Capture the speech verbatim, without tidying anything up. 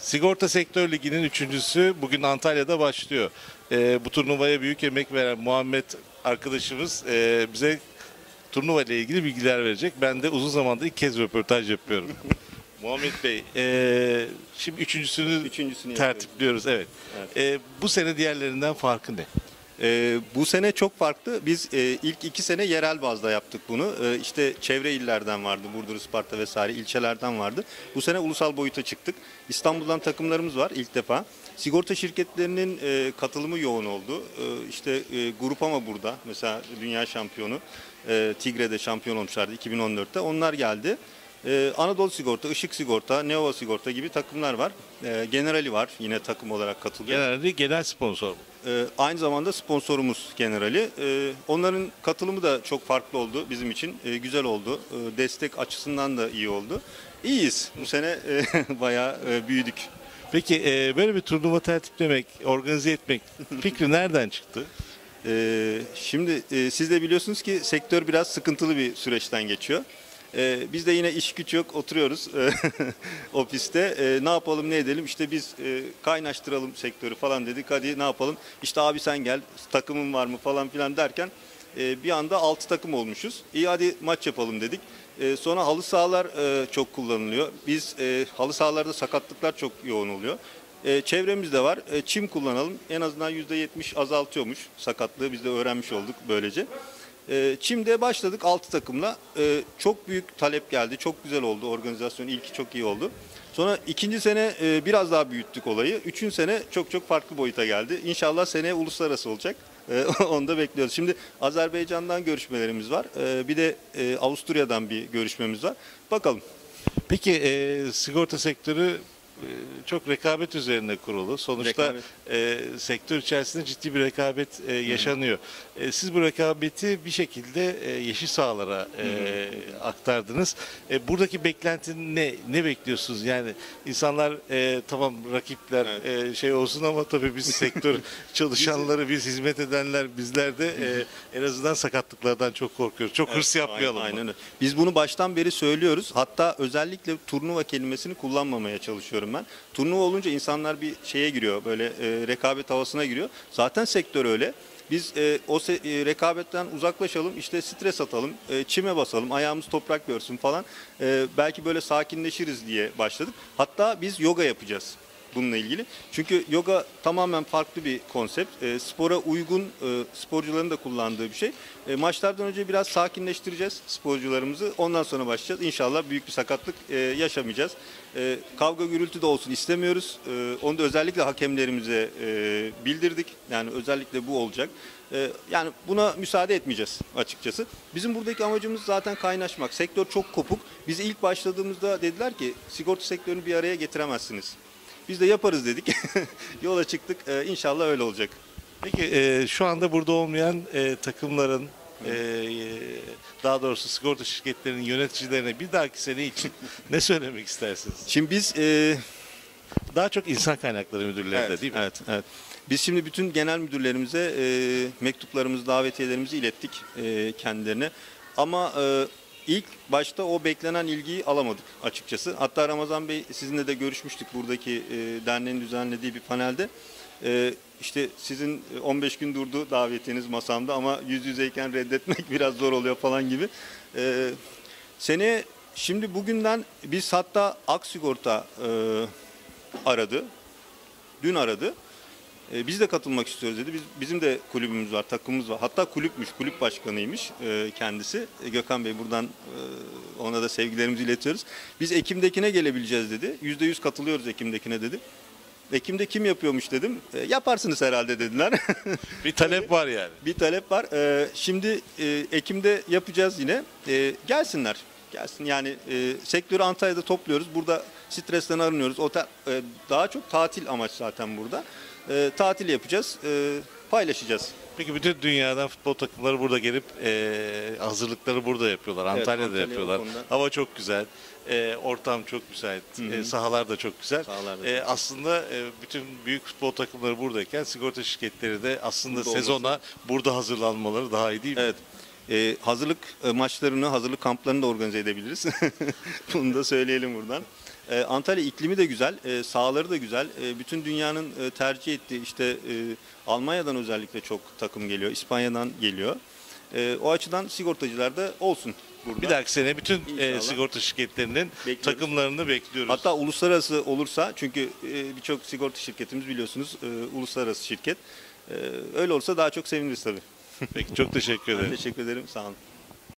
Sigorta Sektör Ligi'nin üçüncüsü bugün Antalya'da başlıyor. Ee, bu turnuvaya büyük emek veren Muhammed arkadaşımız e, bize turnuva ile ilgili bilgiler verecek. Ben de uzun zamandır ilk kez röportaj yapıyorum. Muhammed Bey, e, şimdi üçüncüsünü, Üçüncüsünü tertipliyoruz. Evet. Evet. E, bu sene diğerlerinden farkı ne? Ee, bu sene çok farklı. Biz e, ilk iki sene yerel bazda yaptık bunu. E, işte çevre illerden vardı, Burdur, Isparta vesaire ilçelerden vardı. Bu sene ulusal boyuta çıktık. İstanbul'dan takımlarımız var ilk defa. Sigorta şirketlerinin e, katılımı yoğun oldu. E, işte e, Grupama burada, mesela dünya şampiyonu. E, Tigre'de şampiyon olmuşlardı iki bin on dörtte. Onlar geldi. Ee, Anadolu Sigorta, Işık Sigorta, Neova Sigorta gibi takımlar var. Ee, Generali var, yine takım olarak katılıyor. Genelde genel sponsor mu? Ee, aynı zamanda sponsorumuz Generali. Ee, onların katılımı da çok farklı oldu bizim için. Ee, güzel oldu. Ee, destek açısından da iyi oldu. İyiyiz. Bu sene e, bayağı e, büyüdük. Peki e, böyle bir turnuva tertiplemek, organize etmek fikri nereden çıktı? Ee, şimdi e, siz de biliyorsunuz ki sektör biraz sıkıntılı bir süreçten geçiyor. Ee, biz de yine iş güç yok, oturuyoruz ofiste. Ee, ne yapalım, ne edelim? İşte biz e, kaynaştıralım sektörü falan dedik. Hadi ne yapalım? İşte abi sen gel, takımın var mı falan filan derken e, bir anda altı takım olmuşuz. İyi hadi maç yapalım dedik. E, sonra halı sahalar e, çok kullanılıyor. Biz e, halı sahalarda sakatlıklar çok yoğun oluyor. E, çevremizde var. E, çim kullanalım. En azından yüzde yetmiş azaltıyormuş sakatlığı. Biz de öğrenmiş olduk böylece. E, Çim'de başladık altı takımla. E, çok büyük talep geldi. Çok güzel oldu. Organizasyon ilki çok iyi oldu. Sonra ikinci sene e, biraz daha büyüttük olayı. Üçüncü sene çok çok farklı boyuta geldi. İnşallah seneye uluslararası olacak. E, onu da bekliyoruz. Şimdi Azerbaycan'dan görüşmelerimiz var. E, bir de e, Avusturya'dan bir görüşmemiz var. Bakalım. Peki e, sigorta sektörü e, çok rekabet üzerine kurulu. Sonuçta Rekabet. e, sektör içerisinde ciddi bir rekabet e, yaşanıyor. E, siz bu rekabeti bir şekilde e, yeşil sahalara e, aktardınız. E, buradaki beklentin ne? Ne bekliyorsunuz? Yani insanlar e, tamam rakipler Evet. e, şey olsun ama tabii biz sektör çalışanları, biz hizmet edenler, bizler de e, en azından sakatlıklardan çok korkuyoruz. Çok hırs yapmayalım. Aynen, mı? aynen öyle. Biz bunu baştan beri söylüyoruz. Hatta özellikle turnuva kelimesini kullanmamaya çalışıyorum ben. Turnuva olunca insanlar bir şeye giriyor, böyle e, rekabet havasına giriyor. Zaten sektör öyle. Biz e, o se- e, rekabetten uzaklaşalım, işte stres atalım, e, çime basalım, ayağımız toprak görsün falan. E, belki böyle sakinleşiriz diye başladık. Hatta biz yoga yapacağız bununla ilgili. Çünkü yoga tamamen farklı bir konsept. E, spora uygun, e, sporcuların da kullandığı bir şey. E, maçlardan önce biraz sakinleştireceğiz sporcularımızı. Ondan sonra başlayacağız. İnşallah büyük bir sakatlık e, yaşamayacağız. E, kavga gürültü de olsun istemiyoruz. E, onu da özellikle hakemlerimize e, bildirdik. Yani özellikle bu olacak. E, yani buna müsaade etmeyeceğiz açıkçası. Bizim buradaki amacımız zaten kaynaşmak. Sektör çok kopuk. Biz ilk başladığımızda dediler ki sigorta sektörünü bir araya getiremezsiniz. Biz de yaparız dedik. Yola çıktık. Ee, İnşallah öyle olacak. Peki e, şu anda burada olmayan e, takımların e, daha doğrusu sigorta şirketlerinin yöneticilerine bir dahaki sene için ne söylemek istersiniz? Şimdi biz e, Daha çok insan kaynakları müdürlerinde evet, değil mi? evet, evet. Biz şimdi bütün genel müdürlerimize e, mektuplarımızı, davetiyelerimizi ilettik e, kendilerine. Ama e, ilk başta o beklenen ilgiyi alamadık açıkçası. Hatta Ramazan Bey sizinle de görüşmüştük buradaki e, derneğin düzenlediği bir panelde. E, işte sizin on beş gün durdu davetiyeniz masamda ama yüz yüzeyken reddetmek biraz zor oluyor falan gibi. E, seneye şimdi bugünden biz hatta Aksigorta e, aradı. Dün aradı. E, biz de katılmak istiyoruz dedi. Biz, bizim de kulübümüz var, takımımız var. Hatta kulüpmüş, kulüp başkanıymış e, kendisi. E, Gökhan Bey buradan e, ona da sevgilerimizi iletiyoruz. Biz Ekim'dekine gelebileceğiz dedi. yüzde yüz katılıyoruz Ekim'dekine dedi. Ekim'de kim yapıyormuş dedim. E, yaparsınız herhalde dediler. Bir talep var yani. Bir talep var. E, şimdi e, Ekim'de yapacağız yine. E, gelsinler. Gelsin yani e, sektörü Antalya'da topluyoruz. Burada stresten arınıyoruz. Otel, e, daha çok tatil amaç zaten burada. E, tatil yapacağız, e, paylaşacağız. Peki bütün dünyadan futbol takımları burada gelip e, hazırlıkları burada yapıyorlar. Evet, Antalya'da Antalya yapıyorlar. o konuda. Hava çok güzel. E, ortam çok müsait. E, sahalar da çok güzel. Sahalar da E, çok aslında e, bütün büyük futbol takımları buradayken sigorta şirketleri de aslında Burada sezona olması. burada hazırlanmaları daha iyi değil mi? Evet. E, hazırlık e, maçlarını, hazırlık kamplarını da organize edebiliriz. Bunu da söyleyelim buradan. E, Antalya iklimi de güzel, e, sahaları da güzel. E, bütün dünyanın e, tercih ettiği işte e, Almanya'dan özellikle çok takım geliyor, İspanya'dan geliyor. E, o açıdan sigortacılar da olsun burada. Bir dahaki sene bütün e, İnşallah. sigorta şirketlerinin Bekliyoruz. takımlarını bekliyoruz. Hatta uluslararası olursa, çünkü e, birçok sigorta şirketimiz biliyorsunuz e, uluslararası şirket. E, öyle olursa daha çok seviniriz tabii. Peki çok teşekkür Ben ederim. teşekkür ederim, sağ olun.